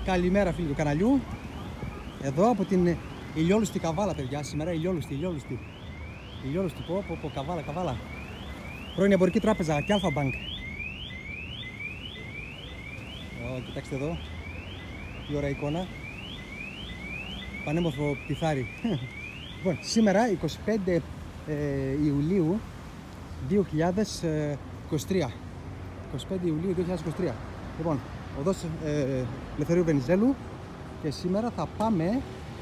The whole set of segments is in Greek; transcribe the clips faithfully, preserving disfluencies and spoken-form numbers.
Καλημέρα φίλοι του καναλιού. Εδώ από την ηλιόλουστη Καβάλα, παιδιά. Σήμερα ηλιόλουστη, ηλιόλουστη. Ηλιόλουστη, πω, πω, πω, Καβάλα, Καβάλα. Πρώην εμπορική τράπεζα και Alpha Bank. Ω, κοιτάξτε εδώ. Τι ωραία εικόνα. Πανέμορφο πιθάρι. Λοιπόν, σήμερα εικοστή πέμπτη Ιουλίου δύο χιλιάδες είκοσι τρία. εικοστή πέμπτη Ιουλίου δύο χιλιάδες είκοσι τρία. Λοιπόν, οδός ε, Ελευθερίου Βενιζέλου και σήμερα θα πάμε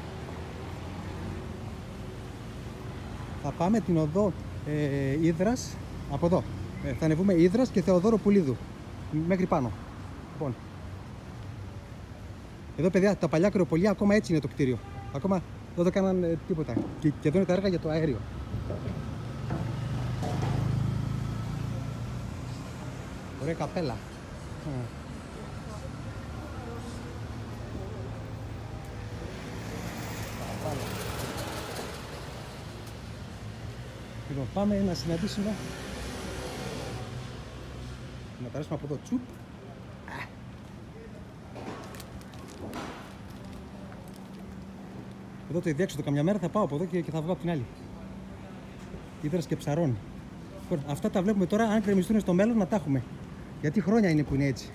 θα πάμε την οδό ε, Ύδρας, από εδώ ε, θα ανεβούμε Ύδρας και Θεοδόρου Πουλίδου μέχρι πάνω. Λοιπόν, εδώ παιδιά τα παλιά κρεοπολία ακόμα έτσι είναι το κτίριο, ακόμα δεν το κάναν ε, τίποτα και, και εδώ είναι τα έργα για το αέριο. Ωραία καπέλα. Λοιπόν, πάμε να συναντήσουμε. Να περάσουμε από εδώ, τσουπ. Εδώ το ιδιέξοδο, καμιά μέρα θα πάω από εδώ και, και θα βγω από την άλλη. Ύδρας και Ψαρών. Λοιπόν, αυτά τα βλέπουμε τώρα, αν κρεμιστούν στο μέλλον να τα έχουμε. Γιατί χρόνια είναι που είναι έτσι.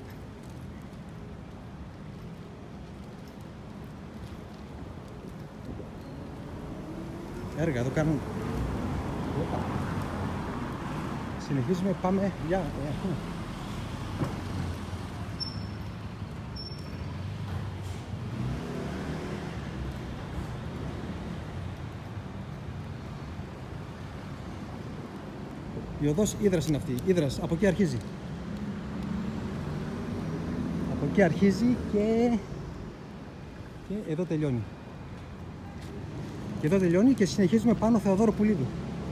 Έργα εδώ κάνουν. Συνεχίζουμε, πάμε για... Η οδός Ύδρας είναι αυτή, Ύδρας, από εκεί αρχίζει. Από εκεί αρχίζει και... και εδώ τελειώνει. Και εδώ τελειώνει και συνεχίζουμε πάνω Θεοδόρου Πουλίδου.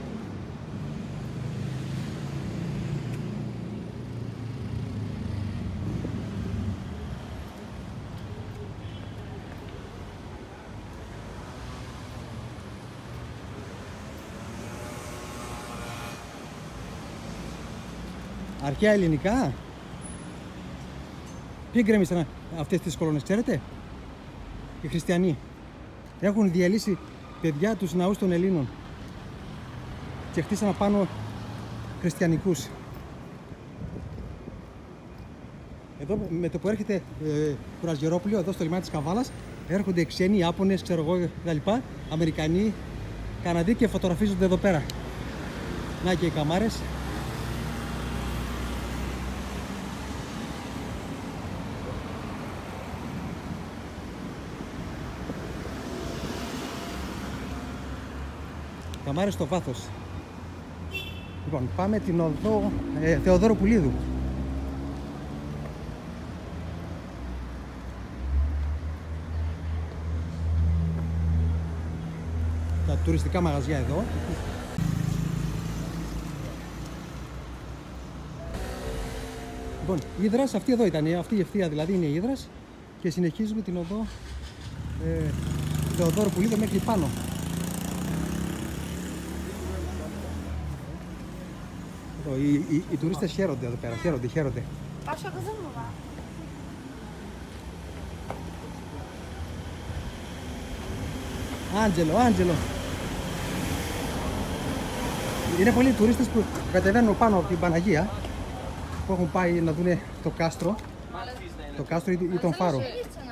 Αρχαία ελληνικά. Ποιοι γκρέμισαν αυτές τις κολόνες, ξέρετε? Οι χριστιανοί. Έχουν διαλύσει, παιδιά, τους ναούς των Ελλήνων και χτίσαν πάνω χριστιανικούς. Εδώ με το που έρχεται ε, Κουρασγερόπουλο, εδώ στο λιμάνι της Καβάλας, έρχονται ξένοι, Ιάπωνες, ξέρω εγώ κτλ. Αμερικανοί, Καναδοί και φωτογραφίζονται εδώ πέρα. Να και οι καμάρες. Καμάρες στο βάθος. Λοιπόν, πάμε την οδό ε, Θεοδόρου Πουλίδου. Τα τουριστικά μαγαζιά εδώ. Λοιπόν, η Ύδρας, αυτή εδώ ήταν, αυτή η ευθεία δηλαδή είναι η Ύδρας και συνεχίζουμε την οδό ε, Θεοδόρου Πουλίδου μέχρι πάνω. Οι, οι, οι τουρίστες χαίρονται εδώ πέρα, χαίρονται, χαίρονται. Άντζελο, Άντζελο. Είναι πολλοί τουρίστες που κατεβαίνουν πάνω από την Παναγία, που έχουν πάει να δουν το κάστρο, το κάστρο ή, ή τον φάρο.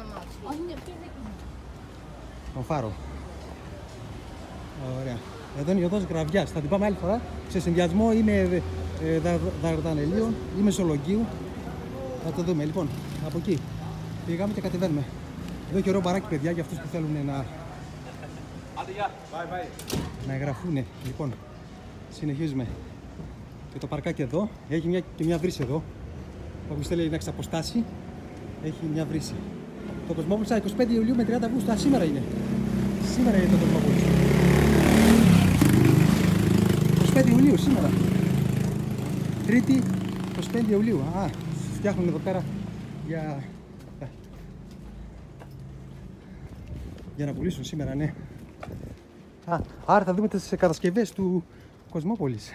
Τον φάρο. Ωραία. Εδώ είναι η οδός Γραβιάς. Θα την πάμε άλλη φορά σε συνδυασμό ή με ε, Δαρδανελίων ή Μεσολογγίου. Θα το δούμε. Λοιπόν, από εκεί πήγαμε και κατεβαίνουμε. Εδώ και ωραίο μπαράκι, παιδιά, για αυτούς που θέλουν να, να εγγραφούν. Λοιπόν, συνεχίζουμε. Και το παρκάκι εδώ έχει μια, και μια βρύση εδώ. Όποιος θέλει να εξαποστάσει, έχει μια βρύση. Το Κοσμόπολης εικοστή πέμπτη Ιουλίου με τριάντα Αυγούστου. Α, σήμερα είναι. Σήμερα είναι το Κοσμόπολης. εικοστή πέμπτη Ιουλίου, σήμερα. Τρίτη, εικοστή πέμπτη Ιουλίου. Α, φτιάχνουν εδώ πέρα για... για να πουλήσουν σήμερα, ναι. Α, άρα θα δούμε τις κατασκευές του Κοσμόπολης.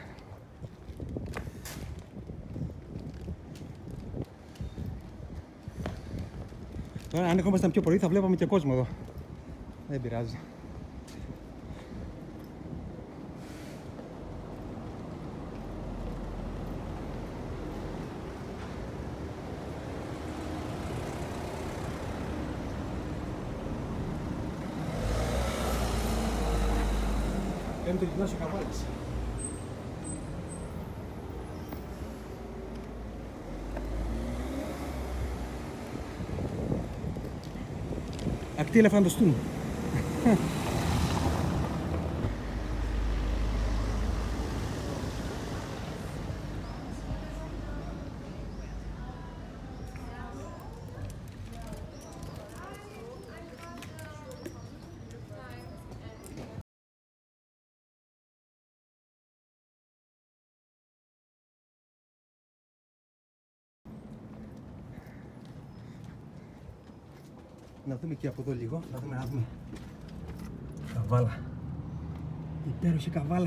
Τώρα αν ερχόμασταν πιο πρωί θα βλέπαμε και κόσμο εδώ. Δεν πειράζει. Είναι το γυμνάσιο Καβάλας. Ακτή ελεφαντοστούν. Να δούμε και από εδώ λίγο, να δούμε, να δούμε. Καβάλα. Υπέροχη Καβάλα.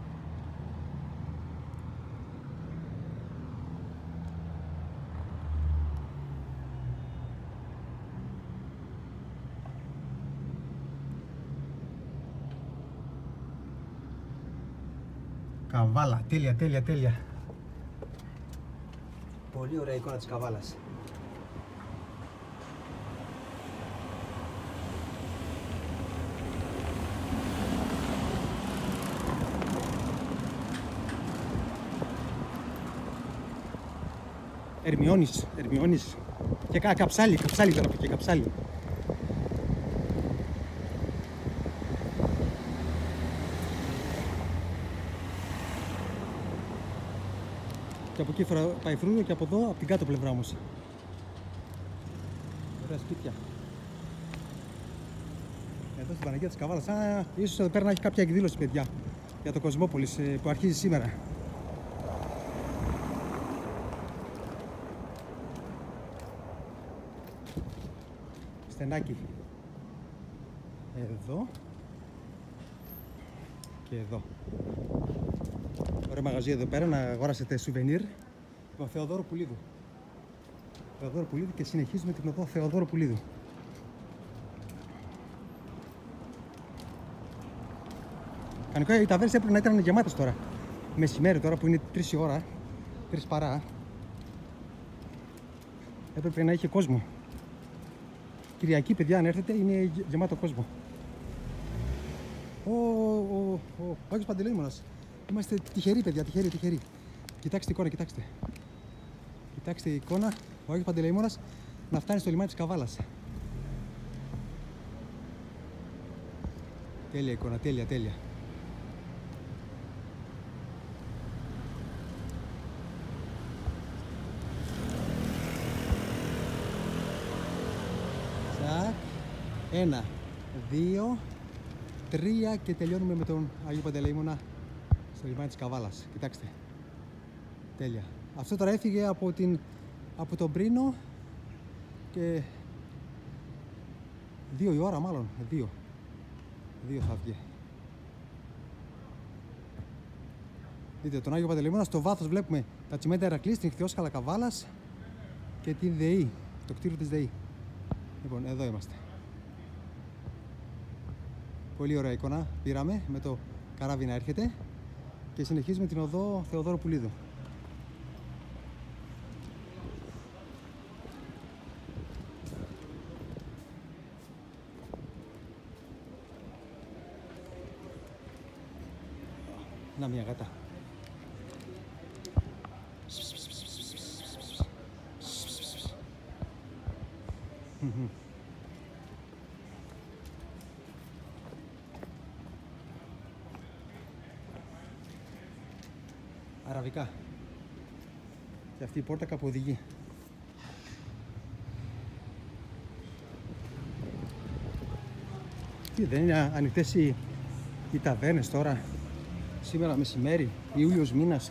Καβάλα, τέλεια, τέλεια, τέλεια. Πολύ ωραία εικόνα της Καβάλας. Ερμιώνης, Ερμιώνης. Και κα, καψάλι, καψάλι τώρα και καψάλι. Και από εκεί πάει Φρούδο και από εδώ, από την κάτω πλευρά όμως. Ωραία σπίτια. Εδώ στην Παναγία της Καβάλας. Α, ίσως εδώ πέρα να έχει κάποια εκδήλωση, παιδιά, για το Κοσμόπολης που αρχίζει σήμερα. Στενάκι. Εδώ. Και εδώ. Ωραίο μαγαζί εδώ πέρα να αγοράσετε σουβενίρ. Το Θεοδόρου Πουλίδου. Θεοδόρου Πουλίδου και συνεχίζουμε την οδό Θεοδόρου Πουλίδου. Κανονικά οι ταβέρνες έπρεπε να ήταν γεμάτες τώρα. Μεσημέρι τώρα που είναι τρεις η ώρα, τρεις παρά. Έπρεπε να είχε κόσμο. Κυριακή, παιδιά, αν έρθετε, είναι γεμάτο κόσμο. Ο, ο, ο, ο Άγιος Παντελεήμονας. Είμαστε τυχεροί, παιδιά, τυχεροί, τυχεροί. Κοιτάξτε εικόνα, κοιτάξτε. Κοιτάξτε η εικόνα, ο Άγιος Παντελεήμονας να φτάνει στο λιμάνι της Καβάλας. Τέλεια εικόνα, τέλεια, τέλεια. Τσακ. Ένα, δύο, τρία και τελειώνουμε με τον Άγιο Παντελεήμονα στο λιμάνι της Καβάλας. Κοιτάξτε. Τέλεια. Αυτό τώρα έφυγε από, την, από τον Πρίνο και δύο η ώρα μάλλον. Δύο. Δύο θα βγει. Δείτε τον Άγιο Παντελεήμονα. Στο βάθος βλέπουμε τα τσιμέντα Ηρακλής, την Ιχθυόσκαλα Καβάλας και την ΔΕΗ. Το κτίριο της ΔΕΗ. Λοιπόν, εδώ είμαστε. Πολύ ωραία εικόνα πήραμε με το καράβι να έρχεται και συνεχίζουμε την οδό Θεοδόρου Πουλίδου. Να μια γάτα. Αραβικά. Και αυτή η πόρτα κάπου οδηγεί. Τι, δεν είναι ανοιχτές οι, οι ταβέρνες τώρα, σήμερα μεσημέρι, Ιούλιος μήνας.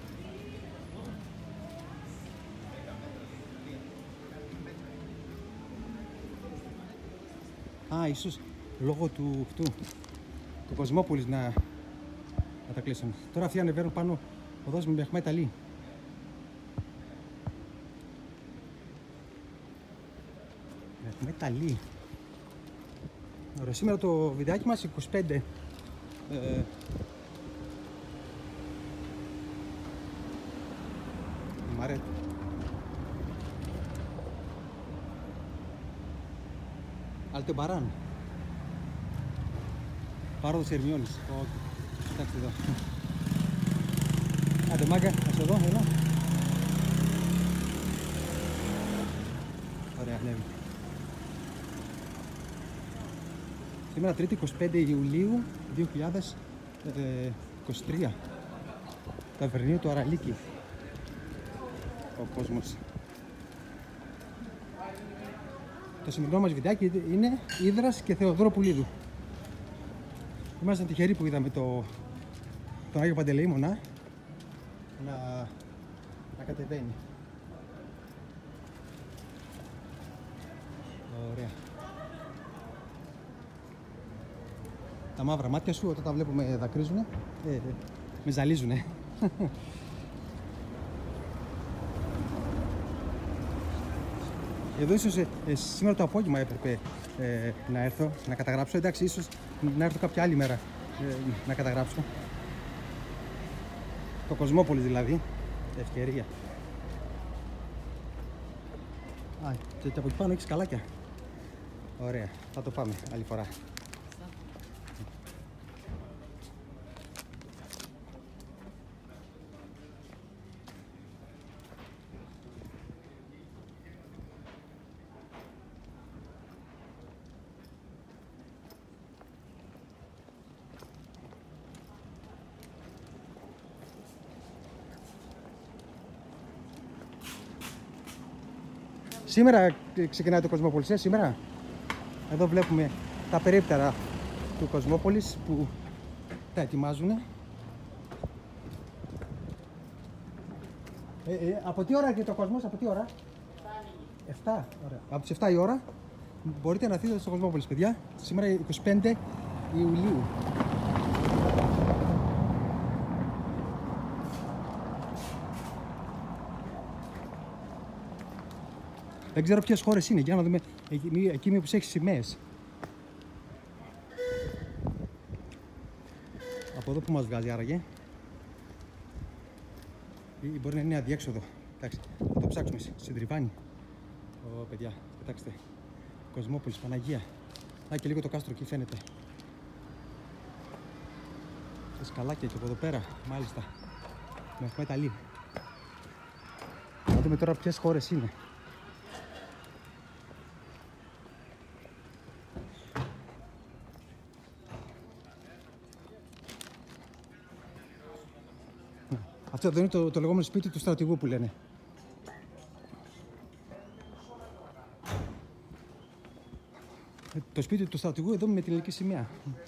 Α, ίσως λόγω του αυτού, του Κοσμόπολης να, να τα κλείσουν. Τώρα αυτοί ανεβαίνουν πάνω οδός με Μεχμέτ Αλή. Μεταλλή. Ωραία, σήμερα το βιντεάκι μας είκοσι πέντε ε, Μαρέτ. Αλτεμπαράν. Πάροδος Ερμιώνης. Κοιτάξτε εδώ. Άντε μάγκα, ας εδώ, έλα. Ωραία, ανέβη. Σήμερα Τρίτη εικοστή πέμπτη Ιουλίου δύο χιλιάδες είκοσι τρία. Ταβερνείο του Αραλίκη. Ο κόσμος. Το σημερινό μας βιντεάκι είναι Ύδρας και Θεοδόρου Πουλίδου. Ήμασταν τυχεροί που είδαμε το, τον Άγιο Παντελεήμονα να, να κατεβαίνει. Ωραία. Τα μαύρα μάτια σου όταν τα βλέπουμε δακρύζουνε, ε, ε, με ζαλίζουνε. Εδώ ίσως ε, ε, σήμερα το απόγευμα έπρεπε ε, να έρθω να καταγράψω. Εντάξει, ίσως να έρθω κάποια άλλη μέρα ε, να καταγράψω. Το Κοσμόπολης δηλαδή, ευκαιρία. Α, και, και από εκεί πάνω έχεις καλάκια. Ωραία, θα το πάμε άλλη φορά. Σήμερα ξεκινάει το Κοσμόπολης, ε, σήμερα. Εδώ βλέπουμε τα περίπτερα του Κοσμόπολης που τα ετοιμάζουν. Ε, ε, από τι ώρα έρχεται ο κόσμος, από τι ώρα? εφτά. Ωραία. Από τις εφτά η ώρα μπορείτε να έρθετε στο Κοσμόπολης, παιδιά. Σήμερα εικοστή πέμπτη Ιουλίου. Δεν ξέρω ποιες χώρες είναι, για να δούμε εκεί, εκεί μήπως έχει σημαίες. Από εδώ που μας βγάζει άραγε. Ή μπορεί να είναι αδιέξοδο. Εντάξει, θα το ψάξουμε στην Τριβάνη. Ω, παιδιά, κοιτάξτε. Κοσμόπολης, Παναγία. Α, και λίγο το κάστρο εκεί φαίνεται. Και σκαλάκια και από εδώ πέρα, μάλιστα. Με μεταλλή. Να δούμε τώρα ποιες χώρες είναι. Αυτό εδώ είναι το, το λεγόμενο σπίτι του στρατηγού που λένε. Το σπίτι του στρατηγού εδώ με την ελληνική σημαία.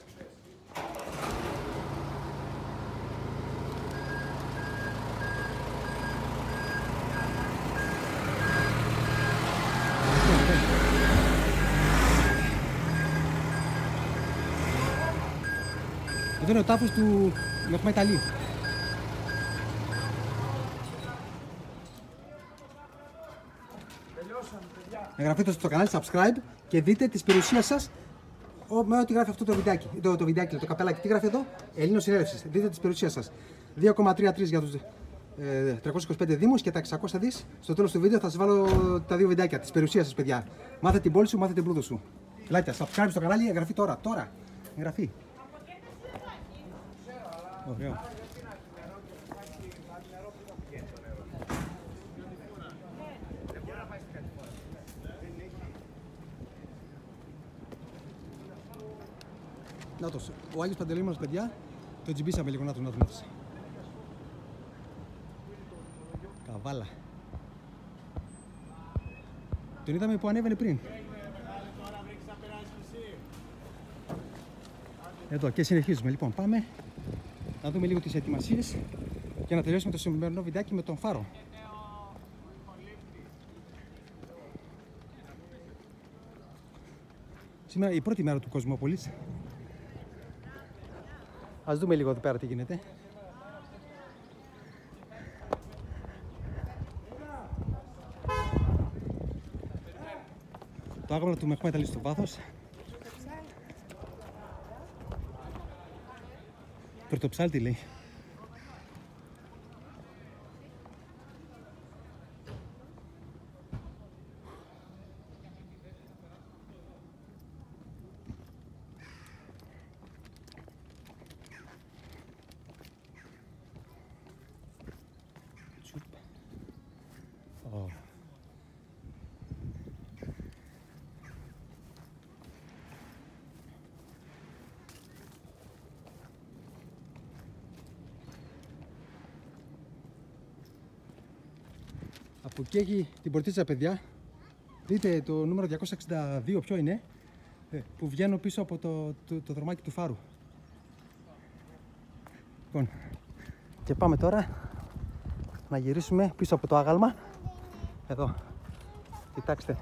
Εδώ είναι ο τάφος του Μεχμεταλή. Εγγραφείτε στο κανάλι, subscribe και δείτε τις περιουσίες σας με ό,τι γράφει αυτό το βιντεάκι, το, το βιντεάκι, το καπελάκι. Τι γράφει εδώ? Ελλήνος Συνέλευσης. Δείτε τις περιουσίες σας. δύο κόμμα τριάντα τρία για τους ε, τριακόσιους είκοσι πέντε δήμους και τα εξακόσια δις. Στο τέλος του βίντεο θα σας βάλω τα δύο βιντεάκια, τις περιουσίες σας, παιδιά. Μάθε την πόλη σου, μάθε την πλούτο σου. Like, subscribe στο κανάλι, εγγραφή τώρα, τώρα. Εγγραφή. Ωραίο. Νάτος, ο Άγιος Παντελεήμονας, παιδιά, το τζιμπήσαμε λίγο, νάτος, νάτος, νάτος. Καβάλα. Τον είδαμε που ανέβαινε πριν. Εδώ και συνεχίζουμε, λοιπόν, πάμε να δούμε λίγο τις ετοιμασίες και να τελειώσουμε το σημερινό βιντεάκι με τον φάρο. Σήμερα η πρώτη μέρα του Κοσμόπολης. Ας δούμε λίγο εδώ πέρα τι γίνεται. Το άγαλμα του με έχουμε μεταλλήσει στο βάθος. Πρωτοψάλτη λέει. Oh. Από εκεί έχει την πορτίτσα, παιδιά. Δείτε το νούμερο διακόσια εξήντα δύο ποιο είναι, που βγαίνω πίσω από το, το, το δρομάκι του φάρου. Λοιπόν, και πάμε τώρα να γυρίσουμε πίσω από το άγαλμα. Εδώ, κοιτάξτε.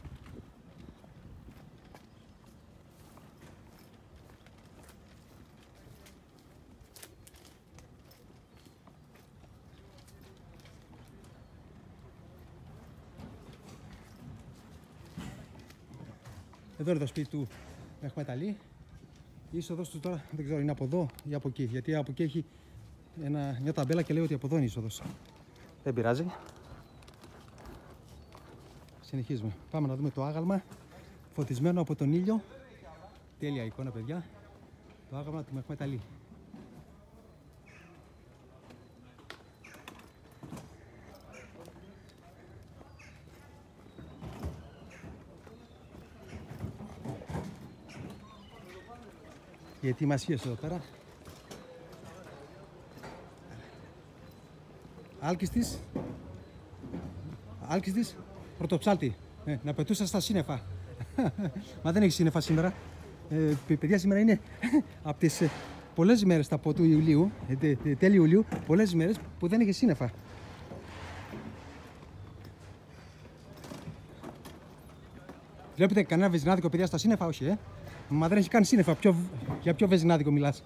Εδώ είναι το σπίτι του Μεχμεταλή. Η είσοδος του τώρα δεν ξέρω, είναι από εδώ ή από εκεί. Γιατί από εκεί έχει ένα, μια ταμπέλα και λέει ότι από εδώ είναι η είσοδος. Δεν πειράζει. Συνεχίζουμε. Πάμε να δούμε το άγαλμα φωτισμένο από τον ήλιο. Τέλεια εικόνα, παιδιά. Το άγαλμα του Μεχμεταλή. Οι ετοιμασίες εδώ πέρα. Άλκης Άλκης πρωτοψάλτη. Ε, να πετούσα στα σύννεφα. Μα δεν έχει σύννεφα σήμερα. Ε, παιδιά, σήμερα είναι από τις ε, πολλές μέρες από του Ιουλίου, ε, τέλη Ιουλίου, πολλές μέρες που δεν έχει σύννεφα. Βλέπετε κανένα βεζινάδικο, παιδιά, στα σύννεφα? Όχι, ε. Μα δεν έχει καν σύννεφα. Ποιο, για ποιο βεζινάδικο μιλάς?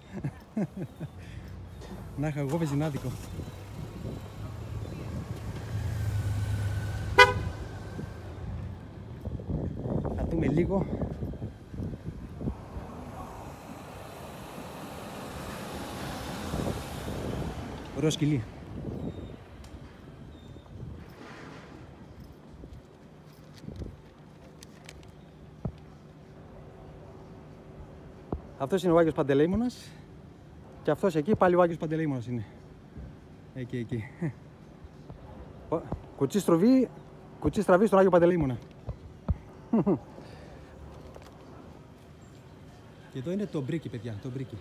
Να είχα εγώ βεζινάδικο. Θα δούμε λίγο. Ωραίο σκυλί. Αυτός είναι ο Άγιος Παντελεήμονας και αυτός εκεί πάλι ο Άγιος Παντελεήμονας είναι. Εκεί, εκεί. Κουτσί στραβή, κουτσί στραβή στον Άγιο Παντελεήμονα. Και εδώ είναι το μπρίκι, παιδιά, το μπρίκι.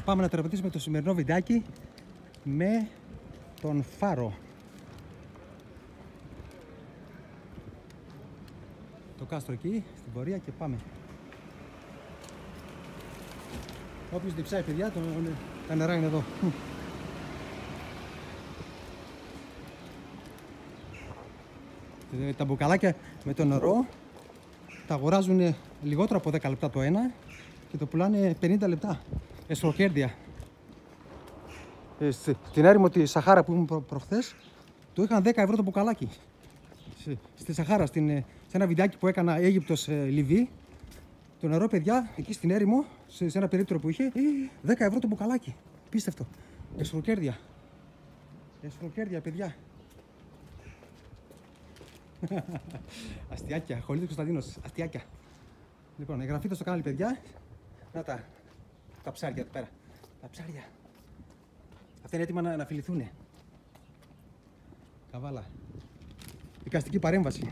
πάμε να τερματίσουμε το σημερινό βιντεάκι με τον φάρο. Το κάστρο εκεί, στην πορεία και πάμε. Όποιος διψάει, παιδιά, το, τα νερά είναι εδώ. Τα μπουκαλάκια με το νερό τα αγοράζουν λιγότερο από δέκα λεπτά το ένα και το πουλάνε πενήντα λεπτά. Εσχροκέρδεια. Ε, στην έρημο τη Σαχάρα που ήμουν προ, προχθές, το είχαν δέκα ευρώ το μπουκαλάκι. Στη Σαχάρα, στην, σε ένα βιντεάκι που έκανα Αίγυπτος ε, Λιβύη, το νερό, παιδιά, εκεί στην έρημο, σε, σε ένα περίπτερο που είχε, δέκα ευρώ το μπουκαλάκι. Πίστευτο. Εσχροκέρδεια. Εσχροκέρδεια, παιδιά. Αστιάκια, Χολίδης Κωνσταντίνος, αστιάκια. Λοιπόν, εγγραφείτε στο κανάλι, παιδιά. Να τα, τα ψάρια εδώ πέρα. Τα ψάρια. Αυτά είναι έτοιμα να, να φιληθούνε. Καβάλα. Δικαστική παρέμβαση.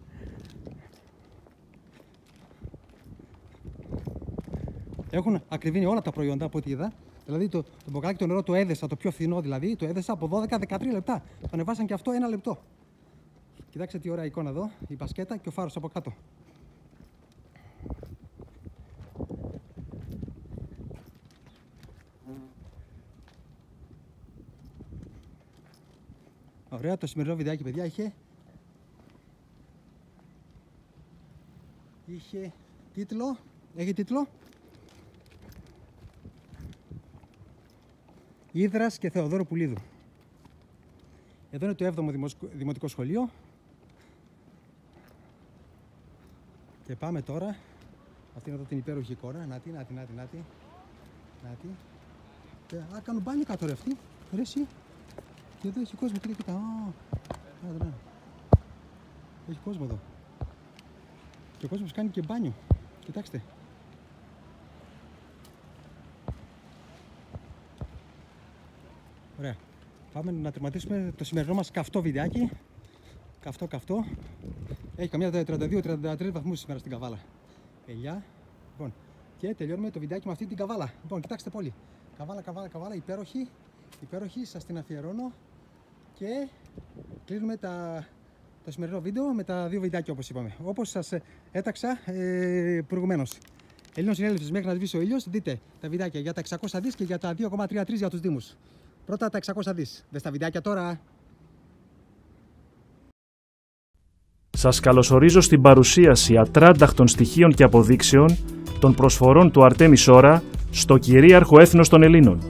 Έχουν ακριβήνει όλα τα προϊόντα από ό,τι είδα. Δηλαδή το, το μπουκαλάκι, το νερό το έδεσα, το πιο φθηνό δηλαδή, το έδεσα από δώδεκα με δεκατρία λεπτά. Το ανεβάσαν και αυτό ένα λεπτό. Κοιτάξτε τι ωραία εικόνα εδώ, η μπασκέτα και ο φάρος από κάτω. Ωραία, το σημερινό βιντεάκι, παιδιά, είχε... Είχε τίτλο, έχει τίτλο Ήδρας και Θεοδόρου Πουλίδου. Εδώ είναι το έβδομο Δημοτικό Σχολείο. Και πάμε τώρα. Αυτή είναι εδώ την υπέροχη εικόνα. Νάτι, νάτι, νάτι, νάτι. Νάτι. Και, α, κάνουν μπάνιο κάτω ρε αυτοί. Ρε εσύ. Και εδώ έχει κόσμο. Κοίτα, κοίτα. Α, νάτι, νάτι. Έχει κόσμο εδώ. Και ο κόσμος κάνει και μπάνιο. Κοιτάξτε. Ωραία. Πάμε να τερματίσουμε το σημερινό μας καυτό βιντεάκι. Καυτό, καυτό. Έχει καμιά τριάντα δύο με τριάντα τρία βαθμούς σήμερα στην Καβάλα. Ελιά. Λοιπόν, και τελειώνουμε το βιντεάκι με αυτή την Καβάλα. Λοιπόν, κοιτάξτε πολύ. Καβάλα, Καβάλα, Καβάλα, υπέροχη. Υπέροχη, σας την αφιερώνω. Και κλείνουμε τα... το σημερινό βίντεο με τα δύο βιντεάκια όπως είπαμε. Όπως σας έταξα ε, προηγουμένως. Ελλήνων συνέλευσης μέχρι να σβήσει ο ήλιος. Δείτε τα βιντεάκια για τα εξακόσια δις και για τα δύο κόμμα τριάντα τρία για τους Δήμους. Πρώτα τα εξακόσια δις. Δες τα βιντεάκια τώρα. Σας καλωσορίζω στην παρουσίαση ατράνταχτων στοιχείων και αποδείξεων των προσφορών του Αρτέμι Σόρα στο κυρίαρχο έθνος των Ελλήνων.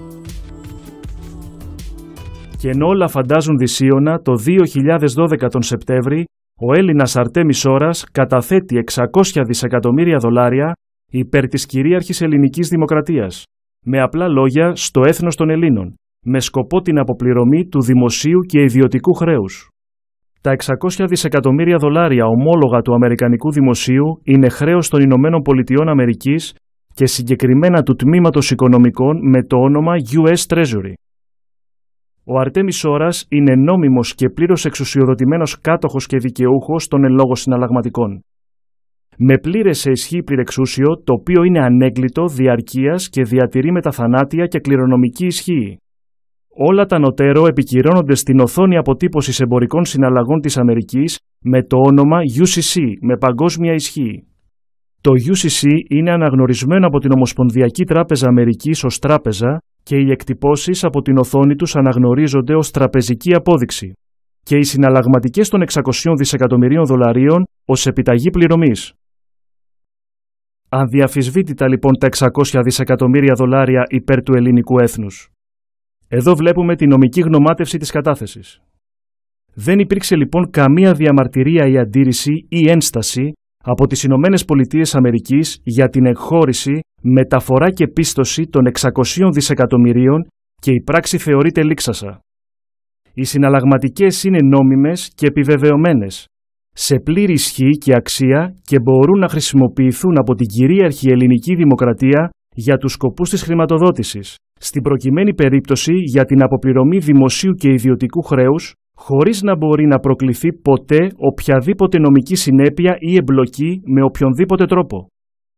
Και ενώ όλα φαντάζουν δυσίωνα, το δύο χιλιάδες δώδεκα τον Σεπτέμβρη, ο Έλληνας Αρτέμι Σόρας καταθέτει εξακόσια δισεκατομμύρια δολάρια υπέρ της κυρίαρχης ελληνικής δημοκρατίας, με απλά λόγια στο έθνος των Ελλήνων, με σκοπό την αποπληρωμή του δημοσίου και ιδιωτικού χρέους. Τα εξακόσια δισεκατομμύρια δολάρια ομόλογα του Αμερικανικού Δημοσίου είναι χρέος των Ηνωμένων Πολιτειών Αμερικής και συγκεκριμένα του Τμήματος Οικονομικών με το όνομα γιου ες Treasury. Ο Αρτέμι Σόρας είναι νόμιμος και πλήρως εξουσιοδοτημένος κάτοχος και δικαιούχος των εν λόγω συναλλαγματικών. Με πλήρες σε ισχύ πληρεξούσιο, το οποίο είναι ανέγκλητο διαρκείας και διατηρεί μεταθανάτια και κληρονομική ισχύ. Όλα τα νοτέρω επικυρώνονται στην οθόνη αποτύπωσης εμπορικών συναλλαγών της Αμερικής με το όνομα γιου σι σι με παγκόσμια ισχύ. Το γιου σι σι είναι αναγνωρισμένο από την Ομοσπονδιακή Τράπεζα Αμερικής ως τράπεζα και οι εκτυπώσεις από την οθόνη τους αναγνωρίζονται ως τραπεζική απόδειξη και οι συναλλαγματικές των εξακοσίων δισεκατομμυρίων δολαρίων ως επιταγή πληρωμής. Αδιαφυσβήτητα λοιπόν τα εξακόσια δισεκατομμύρια δολάρια υπέρ του ελληνικού έθνους. Εδώ βλέπουμε τη νομική γνωμάτευση της κατάθεσης. Δεν υπήρξε λοιπόν καμία διαμαρτυρία ή αντίρρηση ή ένσταση από τις Ηνωμένες Πολιτείες Αμερικής για την εκχώρηση, μεταφορά και πίστοση των εξακοσίων δισεκατομμυρίων και η πράξη θεωρείται λήξασα. Οι συναλλαγματικές είναι νόμιμες και επιβεβαιωμένες, σε πλήρη ισχύ και αξία και μπορούν να χρησιμοποιηθούν από την κυρίαρχη ελληνική δημοκρατία για τους σκοπούς της χρηματοδότησης, στην προκειμένη περίπτωση για την αποπληρωμή δημοσίου και ιδιωτικού χρέους, χωρίς να μπορεί να προκληθεί ποτέ οποιαδήποτε νομική συνέπεια ή εμπλοκή με οποιονδήποτε τρόπο.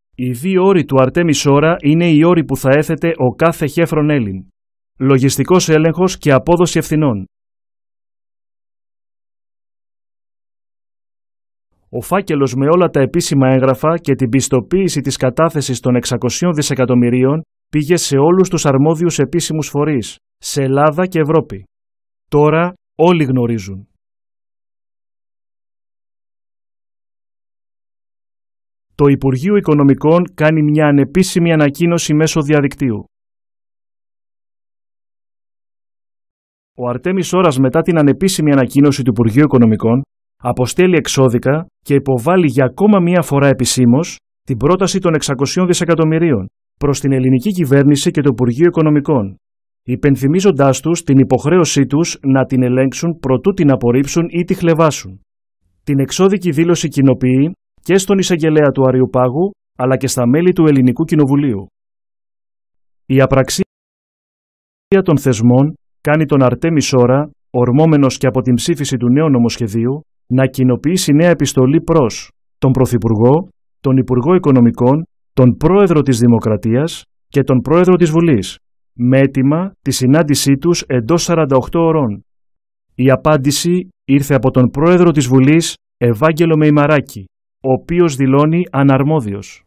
Οι δύο όροι του Αρτέμις Ώρα είναι οι όροι που θα έθετε ο κάθε χέφρον Έλλην. Λογιστικός έλεγχος και απόδοση ευθυνών. Ο φάκελος με όλα τα επίσημα έγγραφα και την πιστοποίηση της κατάθεσης των εξακοσίων δισεκατομμυρίων πήγε σε όλους τους αρμόδιους επίσημους φορείς, σε Ελλάδα και Ευρώπη. Τώρα όλοι γνωρίζουν. Το Υπουργείο Οικονομικών κάνει μια ανεπίσημη ανακοίνωση μέσω διαδικτύου. Ο Αρτέμις Ώρας, μετά την ανεπίσημη ανακοίνωση του Υπουργείου Οικονομικών, αποστέλει εξώδικα και υποβάλλει για ακόμα μία φορά επισήμως την πρόταση των εξακοσίων δισεκατομμυρίων προς την ελληνική κυβέρνηση και το Υπουργείο Οικονομικών, υπενθυμίζοντάς τους την υποχρέωσή τους να την ελέγξουν προτού την απορρίψουν ή τη χλευάσουν. Την εξώδικη δήλωση κοινοποιεί και στον εισαγγελέα του Αριουπάγου, αλλά και στα μέλη του Ελληνικού Κοινοβουλίου. Η απραξία των θεσμών κάνει τον Αρτέμις Ώρα, ορμόμενος και από την ψήφιση του νέου νομοσχεδίου, να κοινοποιήσει νέα επιστολή προς τον Πρωθυπουργό, τον Υπουργό Οικονομικών, τον Πρόεδρο της Δημοκρατίας και τον Πρόεδρο της Βουλής, με αίτημα τη συνάντησή τους εντός σαράντα οκτώ ωρών. Η απάντηση ήρθε από τον Πρόεδρο της Βουλής, Ευάγγελο Μεϊμαράκη, ο οποίος δηλώνει αναρμόδιος.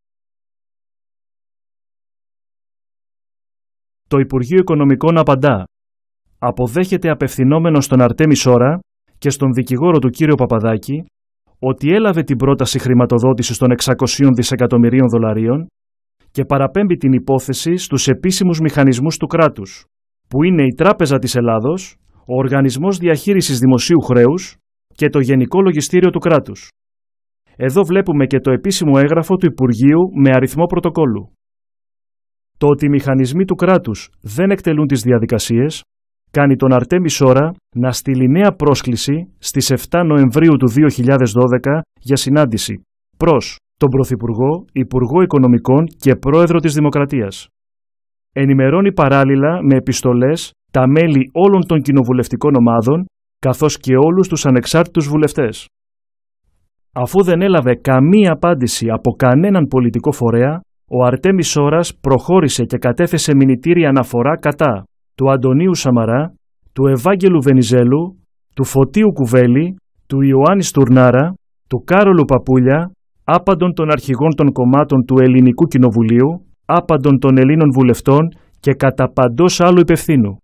Το Υπουργείο Οικονομικών απαντά. Αποδέχεται απευθυνόμενο στον Αρτέμις Ώρα και στον δικηγόρο του κύριο Παπαδάκη ότι έλαβε την πρόταση χρηματοδότησης των εξακοσίων δισεκατομμυρίων δολαρίων και παραπέμπει την υπόθεση στους επίσημους μηχανισμούς του κράτους, που είναι η Τράπεζα της Ελλάδος, ο Οργανισμός Διαχείρισης Δημοσίου Χρέους και το Γενικό Λογιστήριο του Κράτους. Εδώ βλέπουμε και το επίσημο έγγραφο του Υπουργείου με αριθμό πρωτοκόλλου. Το ότι οι μηχανισμοί του κράτους δεν εκτελούν τις διαδικασίες κάνει τον Αρτέμις Ώρα να στείλει νέα πρόσκληση στις επτά Νοεμβρίου του δύο χιλιάδες δώδεκα για συνάντηση προς τον Πρωθυπουργό, Υπουργό Οικονομικών και Πρόεδρο της Δημοκρατίας. Ενημερώνει παράλληλα με επιστολές τα μέλη όλων των κοινοβουλευτικών ομάδων καθώς και όλους τους ανεξάρτητους βουλευτές. Αφού δεν έλαβε καμία απάντηση από κανέναν πολιτικό φορέα, ο Αρτέμις Ώρας προχώρησε και κατέθεσε μηνυτήρια αναφορά κατά του Αντωνίου Σαμαρά, του Ευάγγελου Βενιζέλου, του Φωτίου Κουβέλη, του Ιωάννη Στουρνάρα, του Κάρολου Παπούλια, άπαντων των αρχηγών των κομμάτων του Ελληνικού Κοινοβουλίου, άπαντων των Ελλήνων βουλευτών και κατά παντός άλλου υπευθύνου.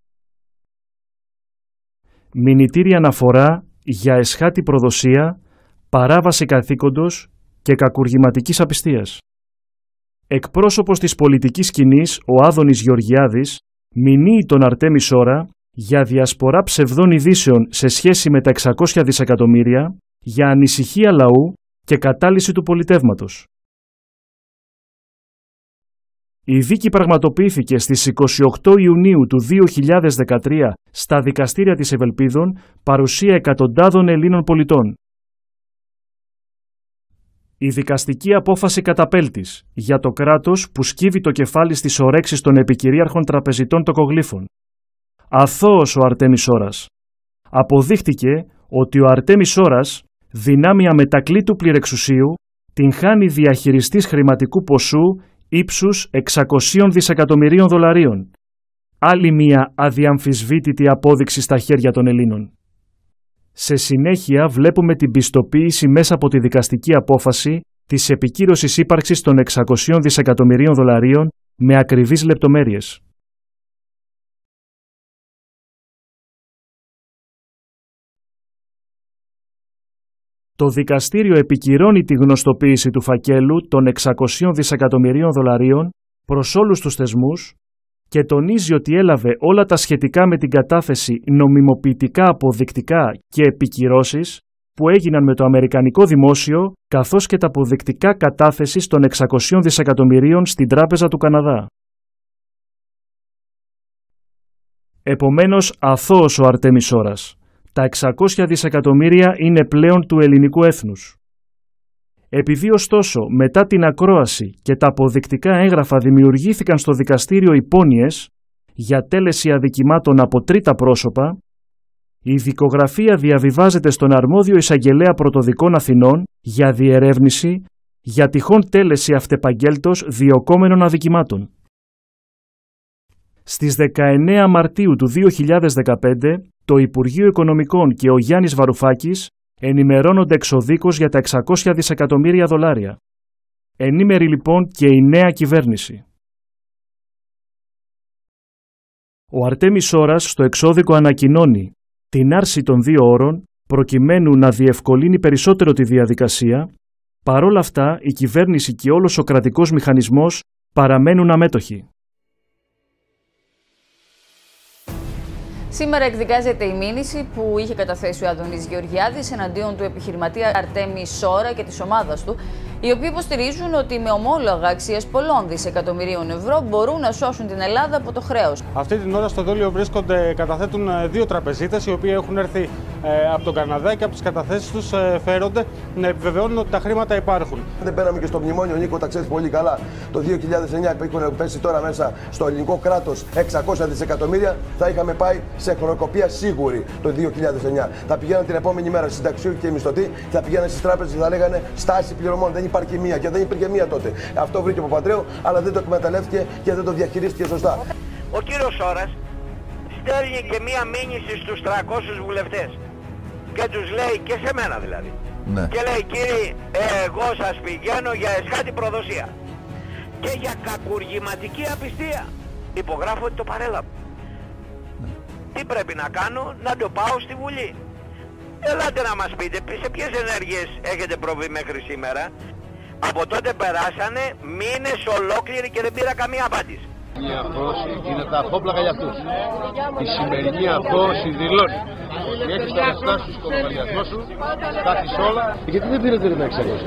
Μηνυτήρια αναφορά για εσχάτη προδοσία, παράβαση καθήκοντος και κακουργηματικής απιστίας. Εκπρόσωπος της πολιτικής σκηνής, ο Άδωνης Γεωργιάδης, μηνύει τον Αρτέμις Ώρα για διασπορά ψευδών ειδήσεων σε σχέση με τα εξακόσια δισεκατομμύρια, για ανησυχία λαού και κατάλυση του πολιτεύματος. Η δίκη πραγματοποιήθηκε στις είκοσι οκτώ Ιουνίου του δύο χιλιάδες δεκατρία στα δικαστήρια της Ευελπίδων, παρουσία εκατοντάδων Ελλήνων πολιτών. Η δικαστική απόφαση καταπέλτης για το κράτος που σκύβει το κεφάλι στις ορέξεις των επικυρίαρχων τραπεζιτών τοκογλύφων. Αθώος ο Αρτέμις Ώρας. Αποδείχτηκε ότι ο Αρτέμις Ώρας, δυνάμει αμετακλήτου πληρεξουσίου, την χάνει διαχειριστής χρηματικού ποσού ύψους εξακοσίων δισεκατομμυρίων δολαρίων. Άλλη μία αδιαμφισβήτητη απόδειξη στα χέρια των Ελλήνων. Σε συνέχεια βλέπουμε την πιστοποίηση μέσα από τη δικαστική απόφαση της επικύρωσης ύπαρξης των εξακοσίων δισεκατομμυρίων δολαρίων με ακριβείς λεπτομέρειες. Το δικαστήριο επικυρώνει τη γνωστοποίηση του φακέλου των εξακοσίων δισεκατομμυρίων δολαρίων προς όλους τους θεσμούς και τονίζει ότι έλαβε όλα τα σχετικά με την κατάθεση νομιμοποιητικά αποδεικτικά και επικυρώσεις που έγιναν με το αμερικανικό δημόσιο, καθώς και τα αποδεικτικά κατάθεσης των εξακοσίων δισεκατομμυρίων στην Τράπεζα του Καναδά. Επομένως, αθώος ο Αρτέμις Ώρας. Τα εξακόσια δισεκατομμύρια είναι πλέον του ελληνικού έθνους. Επειδή ωστόσο μετά την ακρόαση και τα αποδεικτικά έγγραφα δημιουργήθηκαν στο δικαστήριο υπόνοιες για τέλεση αδικημάτων από τρίτα πρόσωπα, η δικογραφία διαβιβάζεται στον αρμόδιο εισαγγελέα πρωτοδικών Αθηνών για διερεύνηση για τυχόν τέλεση αυτεπαγγέλτος διωκόμενων αδικημάτων. Στις δεκαεννέα Μαρτίου του δύο χιλιάδες δεκαπέντε, το Υπουργείο Οικονομικών και ο Γιάννης Βαρουφάκης ενημερώνονται εξοδίκως για τα εξακόσια δισεκατομμύρια δολάρια. Ενήμερη λοιπόν και η νέα κυβέρνηση. Ο Αρτέμις Σόρας στο εξώδικο ανακοινώνει την άρση των δύο όρων προκειμένου να διευκολύνει περισσότερο τη διαδικασία. Παρόλα αυτά, η κυβέρνηση και όλος ο κρατικός μηχανισμός παραμένουν αμέτωχοι. Σήμερα εκδικάζεται η μήνυση που είχε καταθέσει ο Αντώνης Γεωργιάδης εναντίον του επιχειρηματία Αρτέμι Σόρα και της ομάδας του, οι οποίοι υποστηρίζουν ότι με ομόλογα αξίας πολλών δισεκατομμυρίων ευρώ μπορούν να σώσουν την Ελλάδα από το χρέος. Αυτή την ώρα στο δόλιο βρίσκονται, καταθέτουν δύο τραπεζίτες, οι οποίοι έχουν έρθει ε, από τον Καναδά και από τις καταθέσεις τους ε, φέρονται να επιβεβαιώνουν ότι τα χρήματα υπάρχουν. Δεν πέραμε και στο μνημόνιο, Νίκο, τα ξέρεις πολύ καλά. Το δύο χιλιάδες εννέα που έχουν πέσει τώρα μέσα στο ελληνικό κράτος εξακόσια δισεκατομμύρια, θα είχαμε πάει σε χρονοκοπία σίγουρη το δύο χιλιάδες εννέα. Θα πηγαίναν την επόμενη μέρα στις συνταξιούχοι και οι μισθωτοί, θα πηγαίναν στις τράπεζες και θα λέγανε στάση πληρωμών. Δεν υπάρχει μία και δεν υπήρχε μία τότε. Αυτό βρήκε ο Παπαντρέου, αλλά δεν το εκμεταλλεύτηκε και δεν το διαχειρίστηκε σωστά. Ο κύριος Σόρας στέλνει και μία μήνυση στους τριακόσιους βουλευτές και τους λέει, και σε μένα δηλαδή, ναι. Και λέει, κύριοι, εγώ σας πηγαίνω για εσχάτη προδοσία και για κακουργηματική απιστία. Υπογράφω ότι το παρέλαβα. Ναι. Τι πρέπει να κάνω? Να το πάω στη Βουλή. Ελάτε να μας πείτε σε ποιες ενέργειες έχετε προβεί μέχρι σήμερα. Από τότε περάσανε μήνες ολόκληροι και δεν πήρα καμία απάντηση. Η απόδοση είναι τα απόπλακα για αυτούς. Η σημερινή απόδοση δηλώνει ότι έχεις τα λεφτά σου στο λογαριασμό σου, τα έχεις όλα. Γιατί δεν πήρατε τα εξακόσια?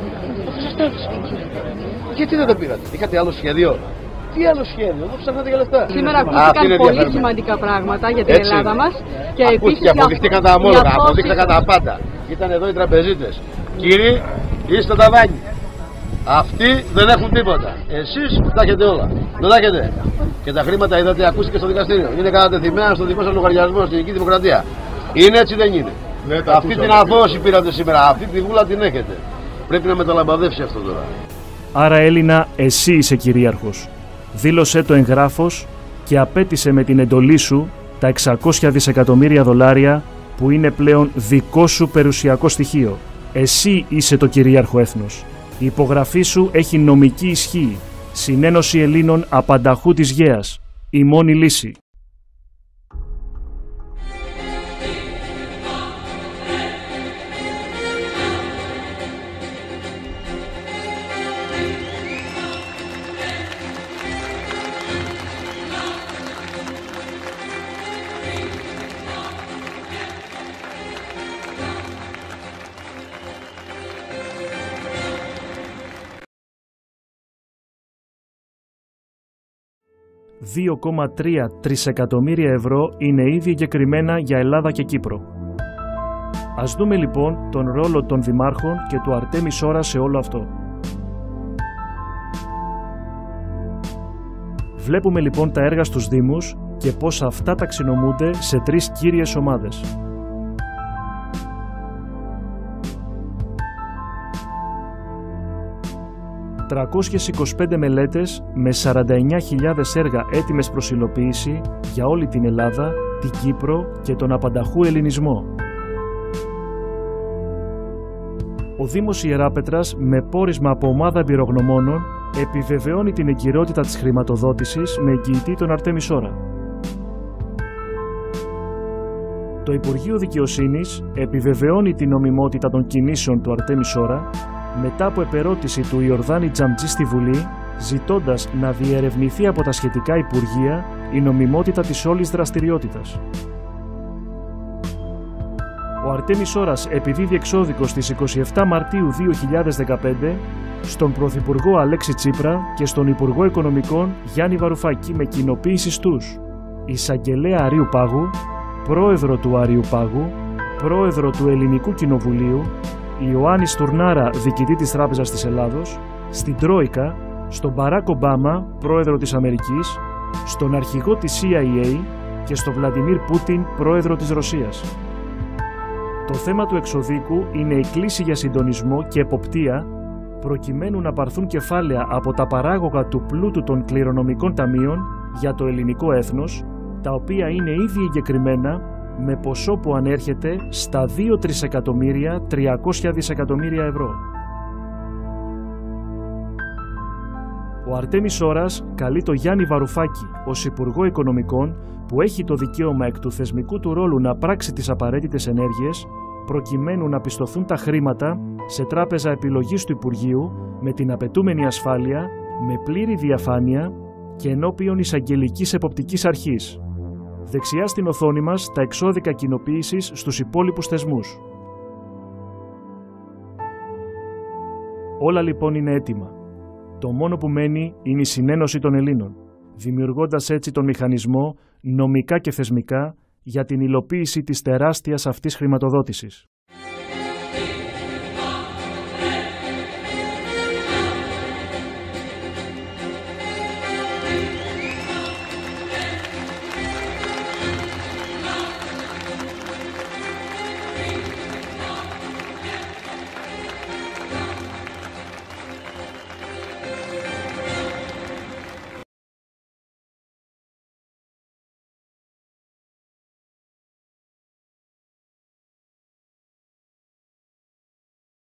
Γιατί δεν τα πήρατε? Είχατε άλλο σχέδιο? Τι άλλο σχέδιο? Δεν ψάχνατε για λεφτά. Σήμερα ακούστηκαν πολύ σημαντικά πράγματα για την Έτσι. Ελλάδα μας. Και ακούστηκε, αποδειχτήκαν τα ομόλογα, αποδείχτηκαν τα πάντα. Ήταν εδώ οι τραπεζίτες. Κύριοι, είστε τα δάνεια. Αυτοί δεν έχουν τίποτα. Εσείς τα έχετε όλα. Δεν τα έχετε. Και τα χρήματα, είδατε, ακούστηκε στο δικαστήριο. Είναι κατατεθειμένα στο δημόσιο λογαριασμό στην Ελληνική Δημοκρατία. Είναι έτσι, δεν είναι? Ναι, αυτή την απόδοση πήρατε σήμερα. Αυτή τη βούλα την έχετε. Πρέπει να μεταλαμπαδεύσει αυτό τώρα. Άρα, Έλληνα, εσύ είσαι κυρίαρχος. Δήλωσέ το εγγράφος και απέτησε με την εντολή σου τα εξακόσια δισεκατομμύρια δολάρια που είναι πλέον δικό σου περιουσιακό στοιχείο. Εσύ είσαι το κυρίαρχο έθνος. Η υπογραφή σου έχει νομική ισχύ. Συνένωση Ελλήνων απανταχού της Γαίας. Η μόνη λύση. δύο κόμμα τρία τρισεκατομμύρια ευρώ είναι ήδη εγκεκριμένα για Ελλάδα και Κύπρο. Ας δούμε λοιπόν τον ρόλο των δημάρχων και του Αρτέμι Σόρα σε όλο αυτό. Βλέπουμε λοιπόν τα έργα στους Δήμους και πώς αυτά ταξινομούνται σε τρεις κύριες ομάδες. τριακόσιες είκοσι πέντε μελέτες με σαράντα εννέα χιλιάδες έργα έτοιμες προς υλοποίηση για όλη την Ελλάδα, την Κύπρο και τον απανταχού ελληνισμό. Ο Δήμος Ιεράπετρας, με πόρισμα από ομάδα εμπειρογνωμόνων, επιβεβαιώνει την εγκυρότητα της χρηματοδότησης με εγγυητή τον Αρτέμι Σόρα. Το Υπουργείο Δικαιοσύνης επιβεβαιώνει την νομιμότητα των κινήσεων του Αρτέμι Σόρα μετά από επερώτηση του Ιορδάνη Τζαμτζή στη Βουλή, ζητώντας να διερευνηθεί από τα σχετικά υπουργεία η νομιμότητα της όλης δραστηριότητας. Ο Αρτέμις Σόρας επιδίδει εξώδικο στις είκοσι επτά Μαρτίου δύο χιλιάδες δεκαπέντε στον Πρωθυπουργό Αλέξη Τσίπρα και στον Υπουργό Οικονομικών Γιάννη Βαρουφάκη με κοινοποίηση στους Εισαγγελέα Αρείου Πάγου, Πρόεδρο του Αρείου Πάγου, Πρόεδρο του Ελληνικού Κοινοβουλίου, Ιωάννη Στουρνάρα, διοικητή της Τράπεζας της Ελλάδος, στην Τρόικα, στον Μπαράκ Ομπάμα, πρόεδρο της Αμερικής, στον αρχηγό της σι άι έι και στον Βλαντιμίρ Πούτιν, πρόεδρο της Ρωσίας. Το θέμα του εξωδίκου είναι η κλίση για συντονισμό και εποπτεία προκειμένου να πάρθουν κεφάλαια από τα παράγωγα του πλούτου των κληρονομικών ταμείων για το ελληνικό έθνος, τα οποία είναι ήδη εγκεκριμένα με ποσό που ανέρχεται στα δύο τρισεκατομμύρια τριακόσια δισεκατομμύρια ευρώ. Ο Αρτέμις Ώρας καλεί το Γιάννη Βαρουφάκη ως Υπουργό Οικονομικών, που έχει το δικαίωμα εκ του θεσμικού του ρόλου να πράξει τις απαραίτητες ενέργειες, προκειμένου να πιστωθούν τα χρήματα σε τράπεζα επιλογής του Υπουργείου με την απαιτούμενη ασφάλεια, με πλήρη διαφάνεια και ενώπιον εισαγγελικής εποπτικής αρχής. Δεξιά στην οθόνη μας τα εξώδικα κοινοποίησης στους υπόλοιπους θεσμούς. Όλα λοιπόν είναι έτοιμα. Το μόνο που μένει είναι η συνένωση των Ελλήνων, δημιουργώντας έτσι τον μηχανισμό νομικά και θεσμικά για την υλοποίηση της τεράστιας αυτής χρηματοδότησης.